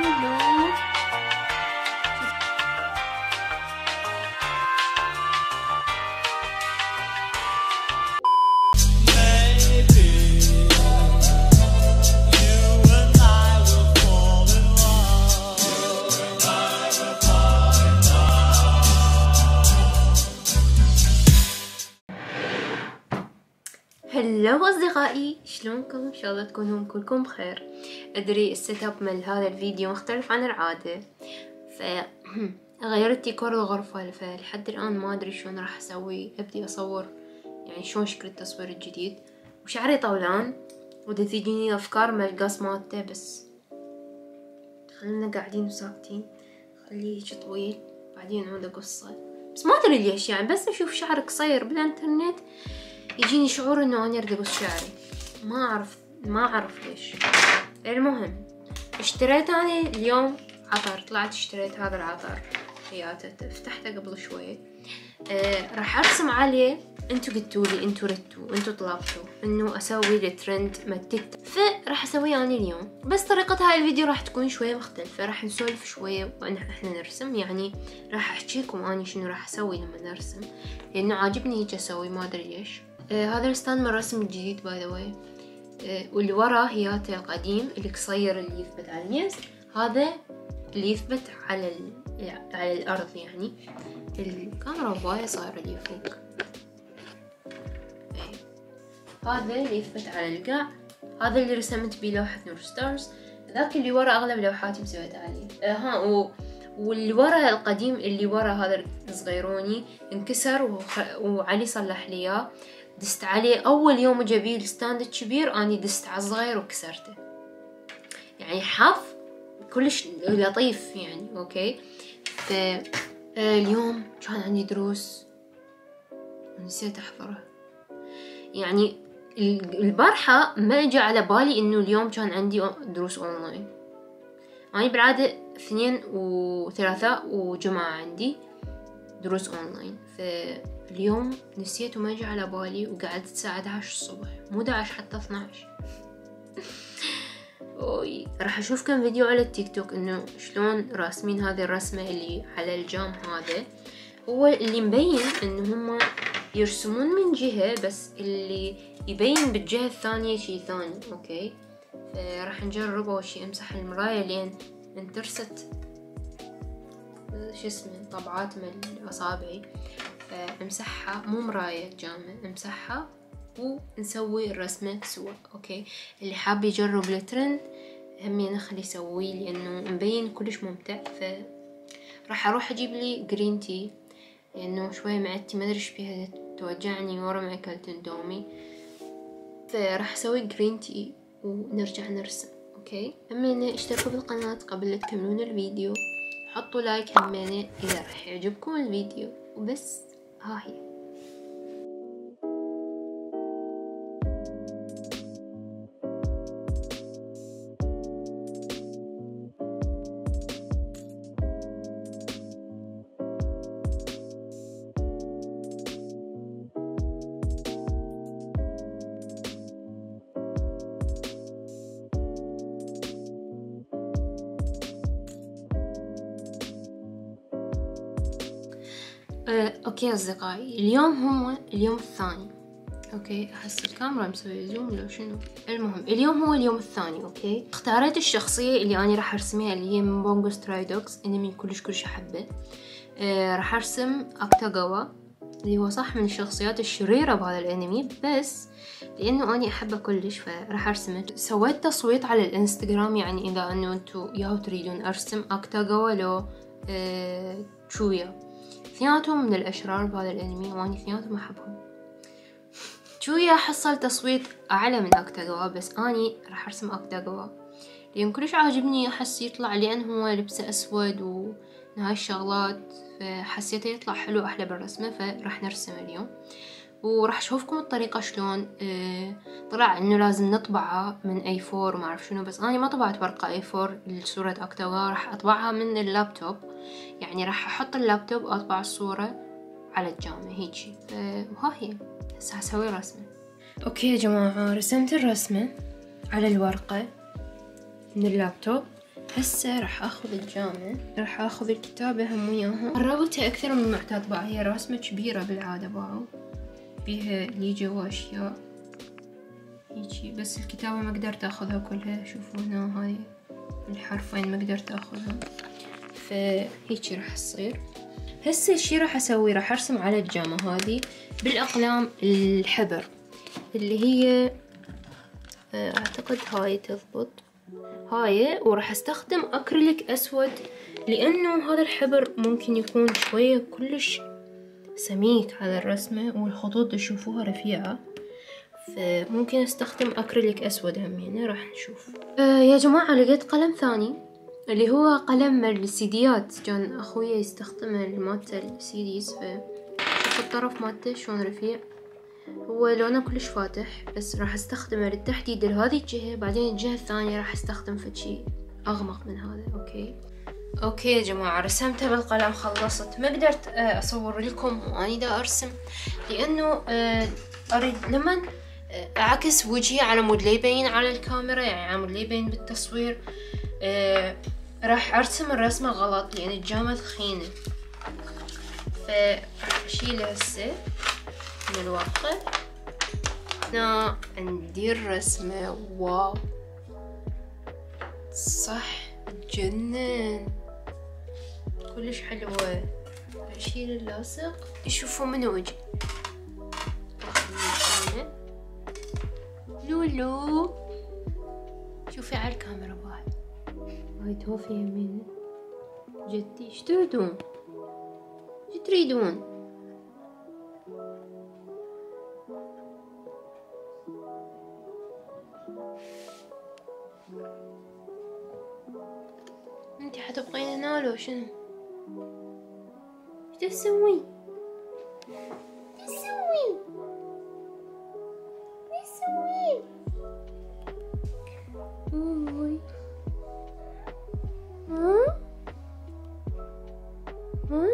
هلو اصدقائي، شلونكم؟ ان شاء الله تكونون كلكم بخير. ادري السيت اب مال هذا الفيديو مختلف عن العاده، غيرت ديكور الغرفه، فلحد الان ما ادري شلون راح اسوي. ابدي اصور يعني شلون شكل التصوير الجديد، وشعري طولان ودا تجيني افكار مال القص مالته، بس خلينا قاعدين وساكتين، خليه هيك طويل بعدين نعود اقصه. بس ما ادري ليش، يعني بس اشوف شعر قصير بالانترنت يجيني شعور انه انا اريد اقص شعري، ما اعرف ليش. المهم اشتريت انا اليوم عطر، طلعت اشتريت هذا العطر حياته، فتحته قبل شوي. راح ارسم عليه. انتو قلتولي، انتو ردتوا، انتو طلبتوا انه اسوي الترند مال تيك توك، فراح اسويه انا اليوم. بس طريقة هاي الفيديو راح تكون شوية مختلفة، راح نسولف شوية واحنا نرسم. يعني راح احكي لكم اني شنو راح اسوي لما نرسم، لانه عاجبني هيك اسوي، ما ادري ليش. هذا الستاند من الرسم الجديد باي ذا واي، واللي ورا هياته القديم اللي قصير اللي يثبت على الميز، هذا اللي يثبت على الارض. يعني الكاميرا هواية صايرة لي فوق. هذا اللي يثبت على القاع، هذا اللي رسمت بيه لوحة نور ستارز. ذاك اللي ورا اغلب لوحاتي مسويتها عليه. واللي ورا القديم اللي ورا هذا الصغيروني انكسر وعلي صلح لي اياه. دست عليه اول يوم جابيه الستاند الكبير، اني دست على الصغير وكسرته. يعني حظ كلش لطيف يعني. اوكي، اليوم كان عندي دروس ونسيت احضره. يعني البارحة ما اجى على بالي انه اليوم كان عندي دروس اونلاين. اني بالعادة اثنين وثلاثاء وجمعة عندي دروس اونلاين، فاليوم نسيت وما اجى على بالي، وقعدت الساعة 11 الصبح، مو 11 حتى 12. راح اشوف كم فيديو على التيك توك انه شلون راسمين هذه الرسمة اللي على الجام. هذا هو اللي مبين انه هم يرسمون من جهة، بس اللي يبين بالجهة الثانية شي ثاني. اوكي، راح نجرب. اول شي امسح المراية لين انترست شو اسمه طبعات من اصابعي، فامسحها، مو مراية جامة، امسحها ونسوي الرسمة سوا. اوكي، اللي حاب يجرب الترند همين خلي يسويه، لانه مبين كلش ممتع. راح اروح اجيب لي جرين تي، لانه شوية معدتي ما ادري ايش بيها توجعني ورا ما اكلت اندومي، فراح اسوي جرين تي ونرجع نرسم. اوكي، همينة اشتركوا بالقناة قبل لا تكملون الفيديو، حطوا لايك همينة اذا راح يعجبكم الفيديو. وبس ها هي. اوكي اصدقائي، اليوم هو اليوم الثاني. اوكي، احس الكاميرا مسوي زوم لو شنو. المهم اليوم هو اليوم الثاني. اوكي، اختاريت الشخصية اللي انا راح ارسمها اللي هي من بونجو ستراي دوغز، انمي كلش احبه. راح ارسم اكتاغاوا اللي هو صح من الشخصيات الشريرة بهذا الانمي، بس لانه اني احبه كلش فراح ارسمه. سويت تصويت على الانستغرام، يعني اذا انه انتو ياهو تريدون ارسم اكتاغاوا لو تشويا، اثنيناتهم من الاشرار بهذا الانمي واني اثنيناتهم احبهم. تشويا حصل تصويت اعلى من اكتاغاوا، بس اني راح ارسم اكتاغاوا لان كلش عاجبني. احس يطلع لان هو لبسه اسود وهاي الشغلات، فحسيته يطلع حلو احلى بالرسمه، فراح نرسم اليوم. وراح اشوفكم الطريقه شلون. طلع انه لازم نطبعها من A4 وما اعرف شنو، بس انا ما طبعت ورقه A4 لصوره اكتاغاوا، راح اطبعها من اللابتوب. يعني راح احط اللابتوب اطبع الصوره على الجامعه هيجي. وها هي هسه هسوي رسمه. اوكي يا جماعه، رسمت الرسمه على الورقه من اللابتوب. هسه راح اخذ الجامة، راح اخذ الكتابة هم وياها. قربتها اكثر من المعتاد باع، هي رسمة كبيرة بالعادة باعوا بيها ليجة واشياء هيجي، بس الكتابة ما قدرت اخذها كلها. شوفوا هنا هاي الحرفين ما قدرت اخذهم، فهيجي راح تصير. هسه الشي راح اسوي، راح ارسم على الجامة هذه بالاقلام الحبر اللي هي اعتقد هاي تضبط هاي، وراح استخدم اكريليك اسود لانه هذا الحبر ممكن يكون شوية كلش سميك على الرسمة والخطوط تشوفوها رفيعة، فممكن استخدم اكريليك اسود هم هنا. راح نشوف. يا جماعة لقيت قلم ثاني اللي هو قلم السيديات، كان اخويا يستخدمه مالت السيديز، فشوف الطرف مالته شلون رفيع، هو لونه كلش فاتح، بس راح استخدمه للتحديد لهذه الجهة، بعدين الجهة الثانية راح استخدم فشي اغمق من هذا. اوكي يا جماعة، رسمتها بالقلم خلصت. ما قدرت اصور لكم واني دا ارسم لانه اريد لمن اعكس وجهي على مود لا يبين على الكاميرا، يعني على مود لا يبين بالتصوير. راح ارسم الرسمة غلط لان الجامة ثخينة، فراح اشيلها هسه من الورقة. هنا عندي الرسمة، واو صح تجنن كلش حلوة. اشيل اللاصق يشوفوا من وجهي. لولو شوفي على الكاميرا باي، هاي توفي يمين جدي. ايش تريدون؟ ايش تريدون؟ انتي حتبقين هنا لو شنو؟ ايش تسوي؟ ايش تسوي؟ ايش تسوي؟ اوي ها؟ ها؟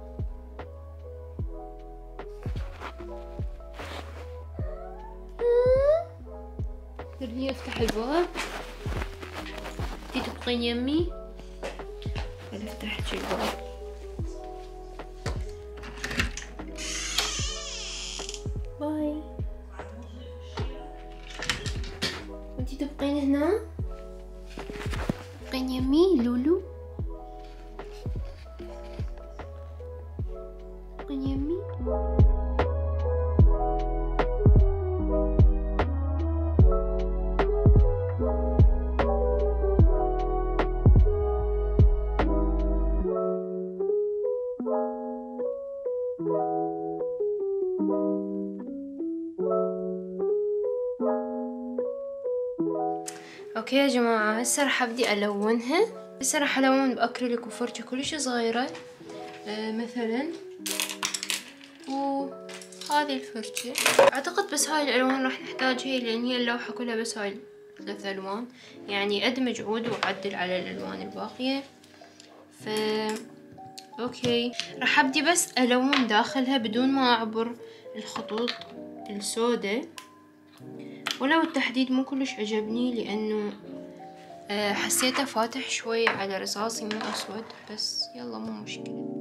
تريدني افتح الباب؟ انتي تبقين يمي؟ خلي افتح الباب. باي. انتي تبقين هنا؟ تبقين يمي لولو؟ تبقين يمي؟ اوكي يا جماعة، هسه راح ابدي الونها. هسه راح الون باكريليك وفرشة كلش صغيرة مثلا، وهذه الفرشة اعتقد بس هاي الالوان راح نحتاجها لان هي اللوحة كلها بس هاي 3 الوان، يعني ادمج عود واعدل على الالوان الباقية. ف اوكي راح ابدي بس الون داخلها بدون ما اعبر الخطوط السوداء، ولو التحديد مو كلش عجبني لانه حسيته فاتح شوي على رصاصي مو اسود، بس يلا مو مشكلة.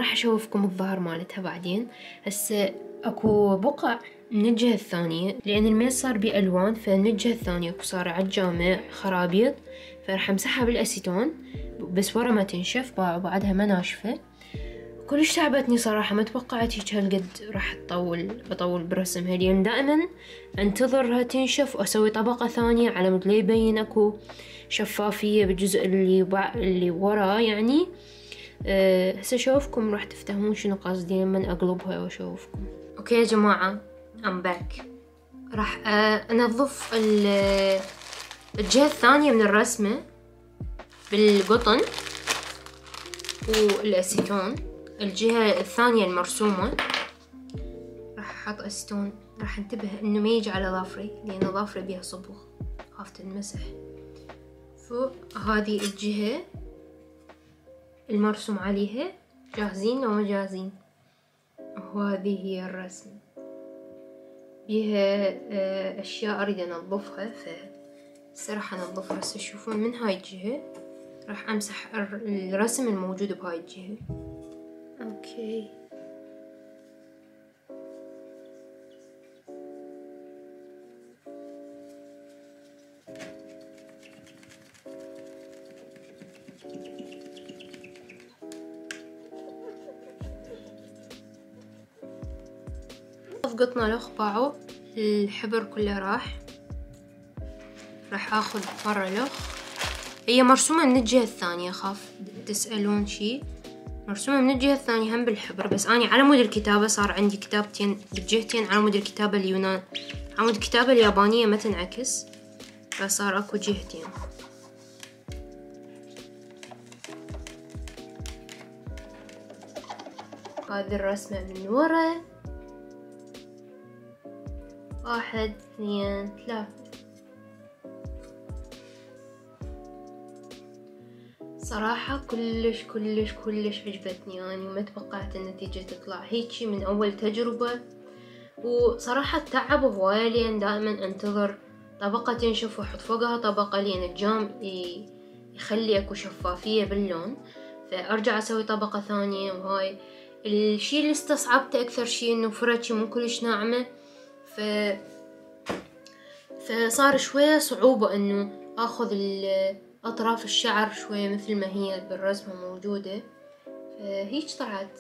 راح اشوفكم الظهر مالتها بعدين. هسه اكو بقع من الجهة الثانية لان الميز صار بألوان، فمن الجهة الثانية اكو صار عالجامع خرابيط، فراح امسحها بالاسيتون بس ورا ما تنشف وبعدها ما ناشفة. كلش تعبتني صراحة، ما توقعت هيك هالقد راح بطول برسمها، لان دائما انتظرها تنشف واسوي طبقة ثانية على مود لا يبين اكو شفافية بالجزء اللي ورا يعني. هسه اشوفكم راح تفتهمون شنو قصدي لما اقلبها واشوفكم. اوكي يا جماعة I'm back. راح انظف الجهة الثانية من الرسمة بالقطن والاسيتون. الجهة الثانية المرسومة راح احط اسيتون، راح انتبه انه ما يجي على ظافري لان ظافري بيها صبغ خاف تنمسح. فوق هذه الجهة المرسوم عليها جاهزين لو ما جاهزين، وهذه هي الرسم بيها اشياء اريد انظفها، فراح انظفها. هسه تشوفون من هاي الجهة راح امسح الرسم الموجود بهاي الجهة. اوكي قطنا لخ باعو الحبر كله راح اخذ مرة لخ. هي مرسومة من الجهة الثانية، خاف تسألون شي، مرسومة من الجهة الثانية هم بالحبر، بس اني على مود الكتابة صار عندي كتابتين بالجهتين على مود الكتابة اليونان، على مود الكتابة اليابانية ما تنعكس، فصار اكو جهتين. هذه الرسمة من ورا، 1 2 3. صراحة كلش عجبتني يعني، وما توقعت النتيجة تطلع هيجي من اول تجربة. وصراحة تعب هواية لان دائما انتظر طبقة تنشف واحط فوقها طبقة لان الجام يخلي اكو شفافية باللون، فارجع اسوي طبقة ثانية. وهاي الشي اللي استصعبته اكثر شي انه فرشي مو كلش ناعمة، فصار شوية صعوبة انه اخذ اطراف الشعر شوية مثل ما هي بالرسمة موجودة، فهيج طلعت.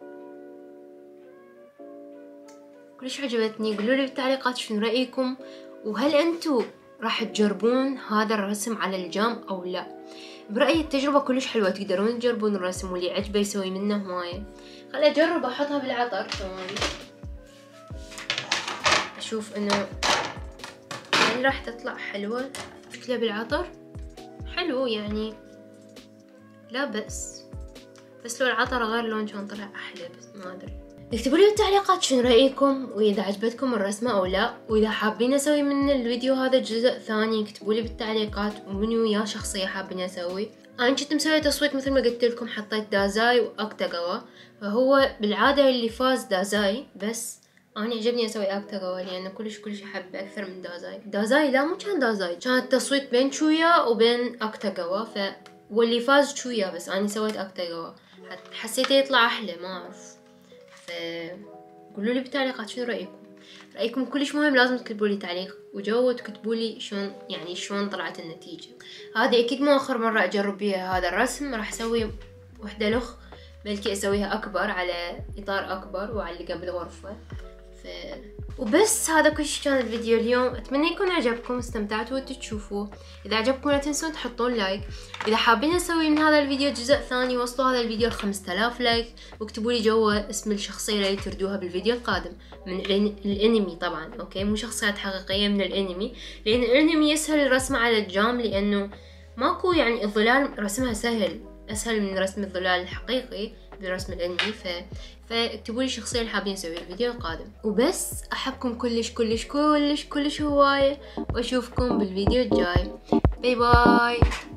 كلش عجبتني. قولولي بالتعليقات شنو رأيكم، وهل انتو راح تجربون هذا الرسم على الجام او لا؟ برأيي التجربة كلش حلوة، تقدرون تجربون الرسم واللي عجبه يسوي منه هواية. خل اجرب احطها بالعطر ثواني اشوف انه هل راح تطلع حلوة. شكلها بالعطر حلو يعني لا بس لو العطر غير لون كان طلع احلى، بس ما ادري. اكتبوا لي بالتعليقات شنو رايكم، واذا عجبتكم الرسمه او لا، واذا حابين اسوي من الفيديو هذا جزء ثاني اكتبوا لي بالتعليقات ومنو يا شخصيه حابين اسوي. انا كنت مسويه تصويت مثل ما قلت لكم، حطيت دازاي واكتاغاوا، فهو بالعاده اللي فاز دازاي، بس انا عجبني اسوي اكتاغاوا لانه كلش احب اكثر من دازاي. لا مو كان دازاي، كان التصويت بين تشويا وبين اكتاغاوا، واللي فاز تشويا، بس انا سويت اكتاغاوا حسيته يطلع احلى ما اعرف. قولوا لي بالتعليقات شنو رايكم كلش مهم، لازم تكتبوا لي تعليق وجاوبوا تكتبوا لي شلون طلعت النتيجه. هذه اكيد مو اخر مره اجرب بيها هذا الرسم، راح اسوي وحده لخ، بلكي اسويها اكبر على اطار اكبر وأعلقها بالغرفه. وبس هذا كل شيء كان الفيديو اليوم. اتمنى يكون عجبكم واستمتعتوا وتشوفوه. اذا عجبكم لا تنسون تحطون لايك. اذا حابين اسوي من هذا الفيديو جزء ثاني وصلوا هذا الفيديو ل5000 لايك، واكتبوا لي جوا اسم الشخصيه اللي تردوها بالفيديو القادم من الانمي طبعا، اوكي مو شخصيات حقيقيه، من الانمي، لان الانمي يسهل الرسم على الجام لانه ماكو يعني الظلال رسمها اسهل من رسم الظلال الحقيقي برسم الانمي. فاكتبوا لي الشخصيه اللي حابين نسوي الفيديو القادم. وبس احبكم كلش هوايه، واشوفكم بالفيديو الجاي. باي باي.